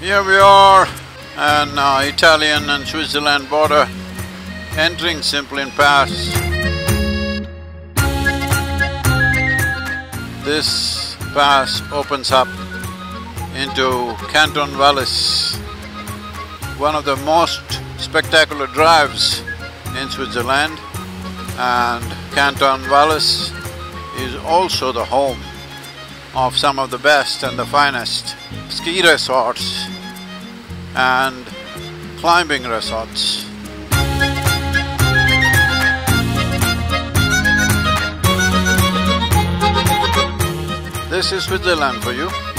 Here we are an Italian and Switzerland border, entering Simplon Pass. This pass opens up into Canton Vallis, one of the most spectacular drives in Switzerland, and Canton Vallis is also the home of some of the best and the finest ski resorts and climbing resorts. This is Switzerland for you.